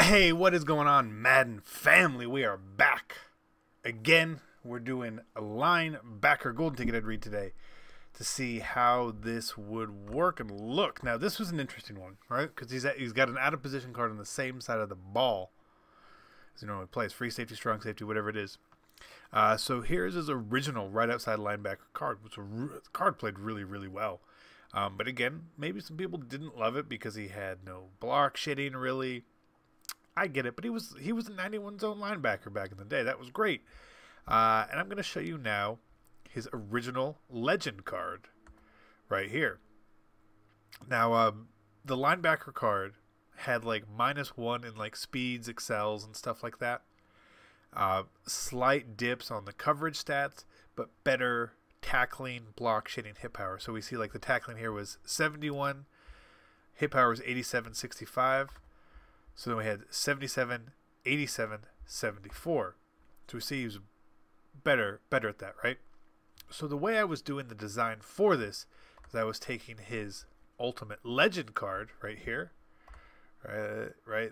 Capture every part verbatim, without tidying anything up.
Hey, what is going on, Madden family? We are back again. We're doing a linebacker golden ticket I'd read today to see how this would work and look. Now, this was an interesting one, right? Because he's at, he's got an out of position card on the same side of the ball as he normally plays. Free safety, strong safety, whatever it is. Uh, so here's his original right outside linebacker card, which the card played really, really well. Um, but again, maybe some people didn't love it because he had no block shitting really. I get it, but he was he was a ninety-one zone linebacker back in the day. That was great. Uh, and I'm going to show you now his original legend card right here. Now, um, the linebacker card had like minus one in like speeds, excels, and stuff like that. Uh, slight dips on the coverage stats, but better tackling, block, shitting, hit power. So we see like the tackling here was seventy-one, hit power was eighty-seven sixty-five. So then we had seventy-seven, eighty-seven, seventy-four. So we see he was better, better at that, right? So the way I was doing the design for this is I was taking his ultimate legend card right here, right, right,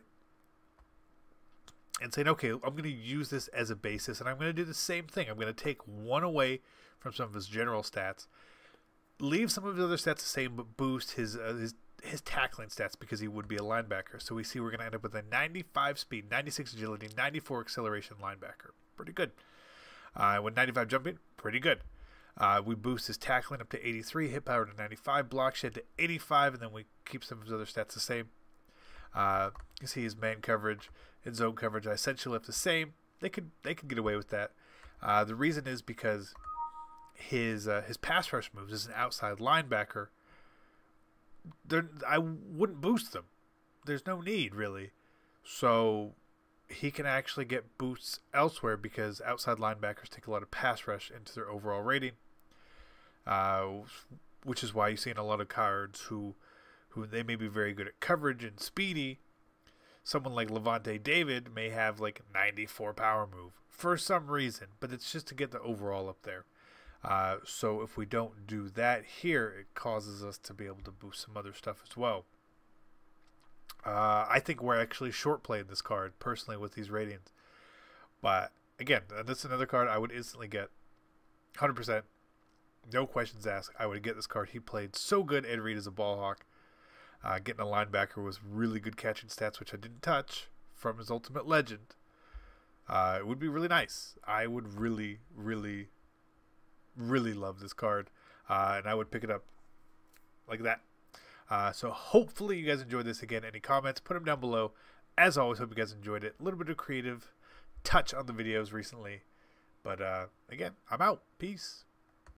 and saying, okay, I'm going to use this as a basis, and I'm going to do the same thing. I'm going to take one away from some of his general stats, leave some of his other stats the same, but boost his uh, his his tackling stats because he would be a linebacker. So we see we're going to end up with a ninety-five speed, ninety-six agility, ninety-four acceleration linebacker. Pretty good. Uh, with ninety-five jumping, pretty good. Uh, we boost his tackling up to eighty-three, hit power to ninety-five, block shed to eighty-five, and then we keep some of his other stats the same. Uh, you see his man coverage and zone coverage I essentially left the same. They could they could get away with that. Uh, the reason is because his uh, his pass rush moves as an outside linebacker, They're, I wouldn't boost them. There's no need, really. So he can actually get boosts elsewhere because outside linebackers take a lot of pass rush into their overall rating, uh, which is why you see in a lot of cards who, who they may be very good at coverage and speedy. Someone like Lavonte David may have like ninety-four power move for some reason, but it's just to get the overall up there. Uh, so if we don't do that here, it causes us to be able to boost some other stuff as well. Uh, I think we're actually short playing this card, personally, with these ratings. But, again, this is another card I would instantly get. one hundred percent. No questions asked. I would get this card. He played so good, Ed Reed, as a ball hawk. Uh, getting a linebacker was really good catching stats, which I didn't touch, from his ultimate legend. Uh, it would be really nice. I would really, really... really love this card, uh, and I would pick it up like that. Uh, so hopefully you guys enjoyed this. Again, any comments, put them down below. As always, hope you guys enjoyed it. A little bit of creative touch on the videos recently, but uh, again, I'm out. Peace.